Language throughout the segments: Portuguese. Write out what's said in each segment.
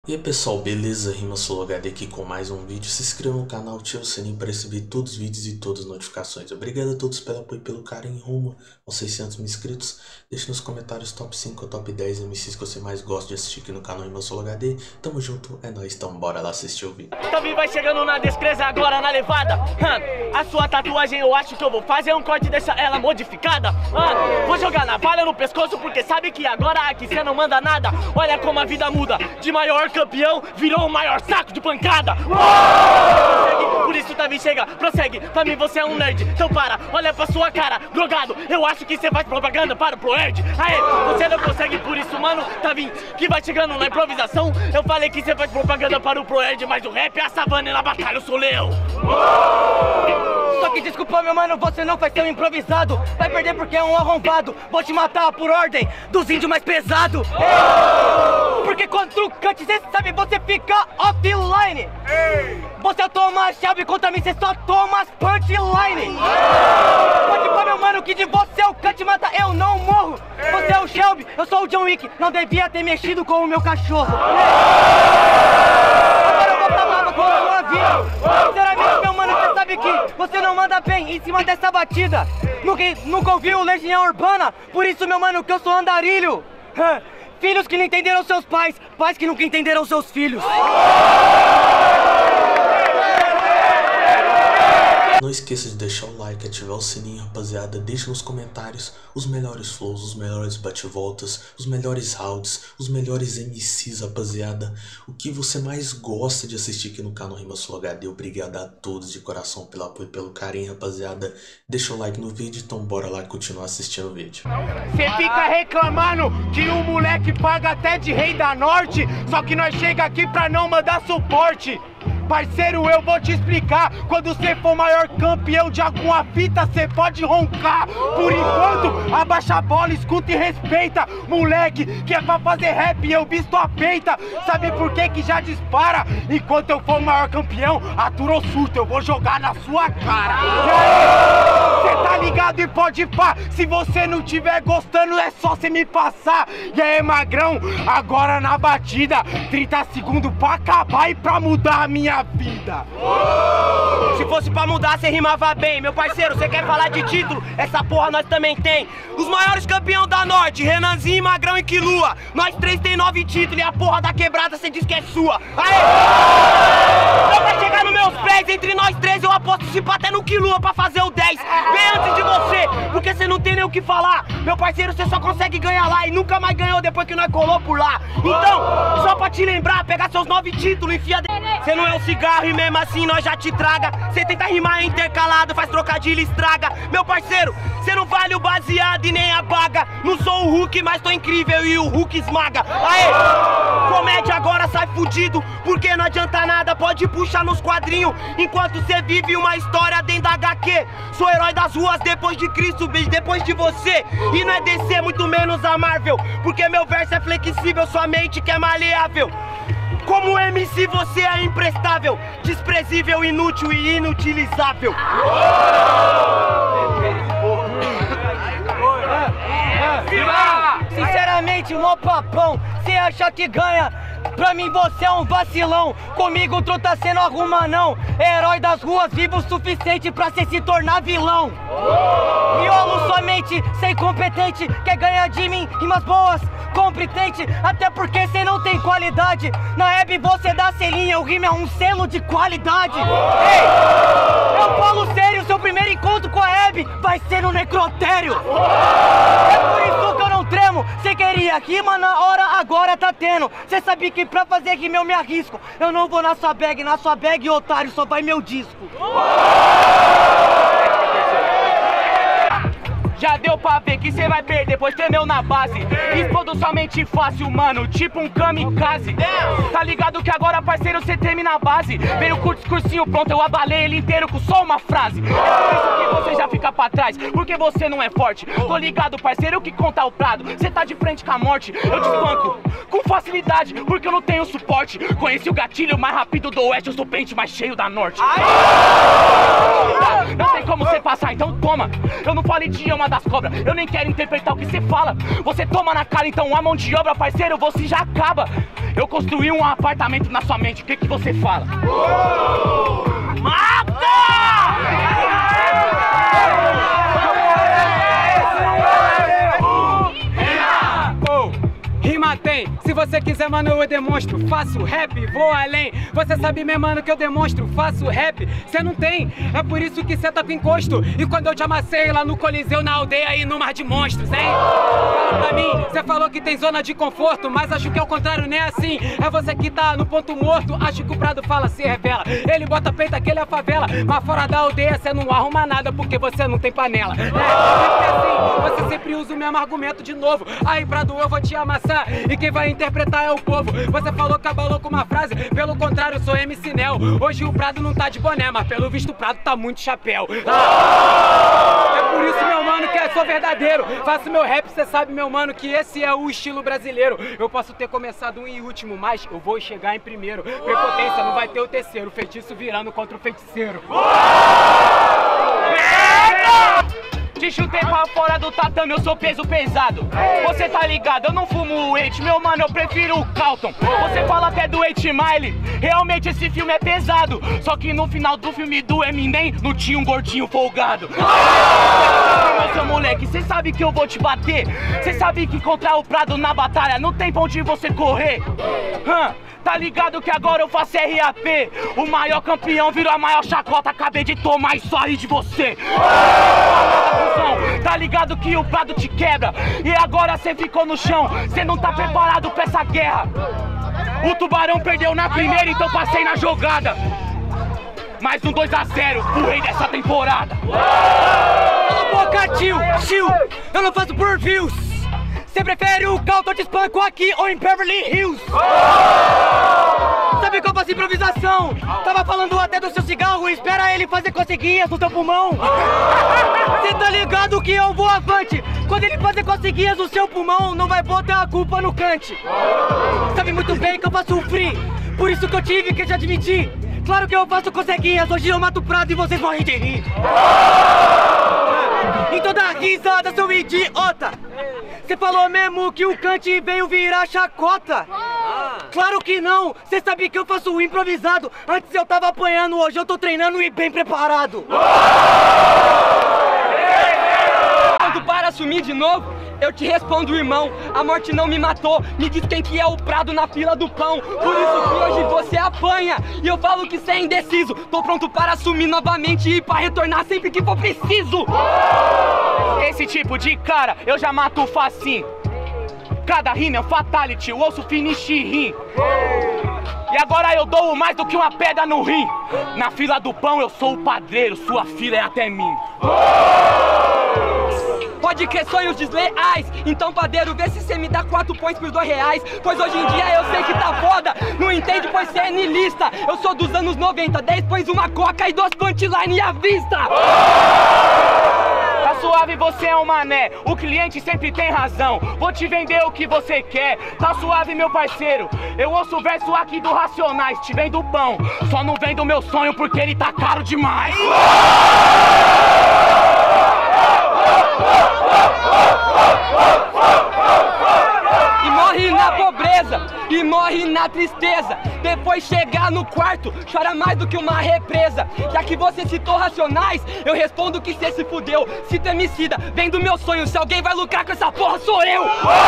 E aí pessoal, beleza? RimaSoloHD aqui com mais um vídeo. Se inscreva no canal, ative o sininho para receber todos os vídeos e todas as notificações. Obrigado a todos pelo apoio e pelo carinho rumo aos 600 mil inscritos. Deixe nos comentários top 5 ou top 10 MCs que você mais gosta de assistir aqui no canal RimaSoloHD. Tamo junto, é nóis, então bora lá assistir o vídeo. Também vai chegando na descreza agora na levada. A sua tatuagem eu acho que eu vou fazer um corte e deixar ela modificada. Vou jogar navalha no pescoço porque sabe que agora aqui cê não manda nada. Olha como a vida muda, de maior campeão virou o maior saco de pancada. Por isso Tavi chega, prossegue. Pra mim você é um nerd, então para, olha pra sua cara, drogado. Eu acho que você faz propaganda para o ProErd. Aê, você não consegue, por isso mano, Tavi, que vai chegando na improvisação. Eu falei que você faz propaganda para o ProErd, mas o rap é a savana e na batalha eu sou leão. Só que desculpa meu mano, você não vai ser um improvisado. Vai perder porque é um arrombado. Vou te matar por ordem dos índios mais pesado. Porque quando tu cante, cê sabe, você fica offline. Você é o Thomas Shelby, contra mim cê só toma as punchline. Pode pôr meu mano que de você o cante mata, eu não morro. Você é o Shelby, eu sou o John Wick. Não devia ter mexido com o meu cachorro. Agora eu vou pra lava com a sua vida. Sinceramente meu mano, cê sabe que você não manda bem em cima dessa batida. Nunca ouviu Legião Urbana, por isso meu mano que eu sou andarilho. Filhos que não entenderam seus pais, pais que nunca entenderam seus filhos. Não esqueça de deixar o like, ativar o sininho, rapaziada. Deixa nos comentários os melhores flows, os melhores bate-voltas, os melhores rounds, os melhores MCs, rapaziada. O que você mais gosta de assistir aqui no canal RimaSoloHD. Obrigado a todos de coração pelo apoio e pelo carinho, rapaziada. Deixa o like no vídeo, então bora lá continuar assistindo o vídeo. Cê fica reclamando que o moleque paga até de rei da norte, só que nós chega aqui pra não mandar suporte. Parceiro, eu vou te explicar. Quando você for maior campeão de alguma fita, cê pode roncar. Por enquanto, abaixa a bola, escuta e respeita. Moleque, que é pra fazer rap, eu visto a peita. Sabe por que que já dispara? Enquanto eu for maior campeão, atura o surto, eu vou jogar na sua cara. Cê tá ligado e pode pá. Se você não tiver gostando, é só cê me passar. E aí, magrão, agora na batida 30 segundos pra acabar e pra mudar a minha vida. Se fosse pra mudar, cê rimava bem. Meu parceiro, cê quer falar de título? Essa porra nós também tem. Os maiores campeão da Norte, Renanzinho, Magrão e Quilua. Nós três tem 9 títulos e a porra da quebrada cê diz que é sua. Aê! Então pra chegar nos meus pés, entre nós três eu aposto se pá até no Quilua pra fazer o 10. Bem antes de você, porque cê não tem nem o que falar. Meu parceiro, cê só consegue ganhar lá e nunca mais ganhou depois que nós colou por lá. Então, só pra te lembrar, pegar seus 9 títulos e enfia dentro. Cê não é um cigarro e mesmo assim nós já te traga. Cê tenta rimar intercalado, faz trocadilho e estraga. Meu parceiro, cê não vale o baseado e nem a baga. Não sou o Hulk, mas tô incrível e o Hulk esmaga. Aê! Comédia agora sai fudido, porque não adianta nada, pode puxar nos quadrinhos. Enquanto cê vive uma história dentro da HQ. Sou herói das ruas depois de Cristo, bicho, depois de você. E não é DC, muito menos a Marvel, porque meu verso é flexível, sua mente que é maleável. Como MC você é imprestável, desprezível, inútil e inutilizável. Sinceramente, mó papão, cê acha que ganha? Pra mim você é um vacilão. Comigo o truta cê não arruma não. É herói das ruas, vivo o suficiente pra cê se tornar vilão. Miolo somente, cê é incompetente. Quer ganhar de mim, rimas boas, competente. Até porque cê não tem qualidade. Na Hebe você dá selinha, o rima é um selo de qualidade. Ei, eu falo sério, seu primeiro encontro com a Hebe vai ser no necrotério. É por isso que eu não tremo. Cê queria rima na hora, agora tá tendo. Cê sabe que pra fazer rima eu me arrisco. Eu não vou na sua bag, otário, só vai meu disco. Já deu pra ver que cê vai perder, pois tremeu na base. Explodo somente fácil, mano, tipo um kamikaze. Tá ligado que agora, parceiro, cê treme na base. Veio com o discursinho pronto, eu abalei ele inteiro com só uma frase. É por isso que você já fica pra trás, porque você não é forte. Tô ligado, parceiro, que conta o prado. Cê tá de frente com a morte, eu te espanco com facilidade, porque eu não tenho suporte. Conheci o gatilho mais rápido do oeste, eu sou o pente mais cheio da norte. Não tem como cê passar, então toma. Eu não falo idioma das cobras. Eu nem quero interpretar o que você fala. Você toma na cara, então a mão de obra, parceiro, você já acaba. Eu construí um apartamento na sua mente, o que você fala? Mata! Rima tem, se você quiser, mano, eu demonstro. Faço rap, vou além. Você sabe, meu mano, que eu demonstro. Faço rap, cê não tem. É por isso que cê tá com encosto. E quando eu te amassei lá no Coliseu, na aldeia e no Mar de Monstros, hein? Fala pra mim, cê falou que tem zona de conforto, mas acho que é o contrário, nem assim. É você que tá no ponto morto. Acho que o Prado fala, se revela. Ele bota peito, aquele é a favela. Mas fora da aldeia, cê não arruma nada porque você não tem panela. É, sempre assim, você sempre usa o mesmo argumento de novo. Aí, Prado, eu vou te amassar. E quem vai interpretar é o povo. Você falou que abalou com uma frase, pelo contrário, eu sou MC Nel. Hoje o Prado não tá de boné, mas pelo visto o Prado tá muito chapéu. É por isso, meu mano, que eu sou verdadeiro. Faço meu rap, cê sabe, meu mano, que esse é o estilo brasileiro. Eu posso ter começado em último, mas eu vou chegar em primeiro. Prepotência, não vai ter o terceiro. Feitiço virando contra o feiticeiro. Te chutei pra fora do tatame, eu sou peso pesado. Você tá ligado, eu não fumo o 8, meu mano, eu prefiro o Calton. Você fala até do 8 Mile, realmente esse filme é pesado. Só que no final do filme do Eminem, não tinha um gordinho folgado. Seu moleque, cê sabe que eu vou te bater. Cê sabe que contra o Prado na batalha não tem pra onde você correr. Tá ligado que agora eu faço RAP. O maior campeão virou a maior chacota. Acabei de tomar isso aí de você. Tá ligado que o Prado te quebra. E agora cê ficou no chão. Cê não tá preparado pra essa guerra. O Tubarão perdeu na primeira, então passei na jogada. Mais um 2-0 pro rei dessa temporada. Cala a boca, tio, eu não faço por views. Você prefere o Calton, te espanco aqui ou em Beverly Hills? Sabe qual faço improvisação? Tava falando até do seu cigarro, espera ele fazer coceguinhas no seu pulmão. Cê tá ligado que eu vou avante. Quando ele fazer coceguinhas no seu pulmão, não vai botar a culpa no cante. Sabe muito bem que eu faço free, por isso que eu tive que te admitir. Claro que eu faço coceguinhas, hoje eu mato o Prado e vocês morrem de rir. Então dá risada, seu idiota. Você falou mesmo que o Kant veio virar chacota? Claro que não, você sabe que eu faço improvisado. Antes eu tava apanhando, hoje eu tô treinando e bem preparado. Quando para assumir de novo, eu te respondo, irmão, a morte não me matou. Me diz quem que é o Prado na fila do pão. Por isso que hoje você apanha e eu falo que cê é indeciso. Tô pronto para assumir novamente e pra retornar sempre que for preciso. Esse tipo de cara eu já mato facinho. Cada rima é um fatality, o osso finish rim. E agora eu dou mais do que uma pedra no rim. Na fila do pão eu sou o padreiro, sua fila é até mim. Pode crer, sonhos desleais. Então, padeiro, vê se cê me dá 4 points por R$2. Pois hoje em dia eu sei que tá foda. Não entende, pois cê é niilista. Eu sou dos anos 90, 10 pões uma coca e 2 punchline à vista. Tá suave, você é um mané. O cliente sempre tem razão. Vou te vender o que você quer. Tá suave, meu parceiro. Eu ouço o verso aqui do Racionais. Te vendo pão, só não vendo meu sonho porque ele tá caro demais. E morre na pobreza, e morre na tristeza. Depois chegar no quarto, chora mais do que uma represa. Já que você citou Racionais, eu respondo que cê se fudeu. Cito Emicida, vem do meu sonho. Se alguém vai lucrar com essa porra, sou eu.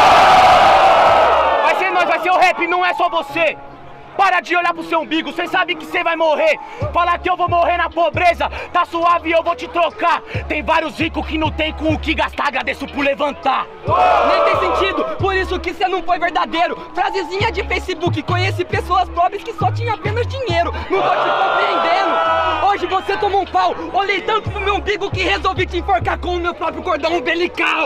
Vai ser nós, vai ser o rap, não é só você. Para de olhar pro seu umbigo, cê sabe que cê vai morrer. Fala que eu vou morrer na pobreza, tá suave, eu vou te trocar. Tem vários ricos que não tem com o que gastar, agradeço por levantar. Nem tem sentido, por isso que cê não foi verdadeiro. Frasezinha de Facebook, conheci pessoas pobres que só tinham apenas dinheiro. Não tô te compreendendo. Hoje você tomou um pau, olhei tanto pro meu umbigo que resolvi te enforcar com o meu próprio cordão umbilical.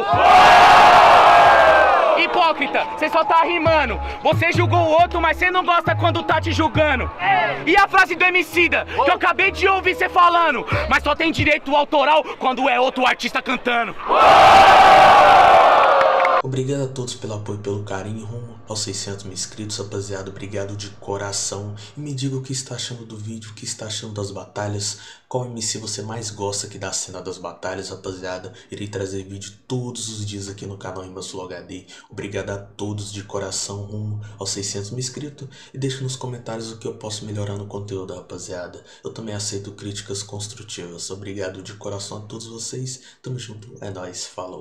Hipócrita, cê só tá rimando. Você julgou o outro, mas cê não gosta quando tá te julgando. E a frase do Emicida, que eu acabei de ouvir cê falando, mas só tem direito autoral quando é outro artista cantando. Obrigado a todos pelo apoio e pelo carinho rumo aos 600 mil inscritos, rapaziada. Obrigado de coração. E me diga o que está achando do vídeo, o que está achando das batalhas. Qual MC você mais gosta aqui da cena das batalhas, rapaziada. Irei trazer vídeo todos os dias aqui no canal Rimas HD. Obrigado a todos de coração rumo aos 600 mil inscritos. E deixe nos comentários o que eu posso melhorar no conteúdo, rapaziada. Eu também aceito críticas construtivas. Obrigado de coração a todos vocês. Tamo junto. É nóis. Falou.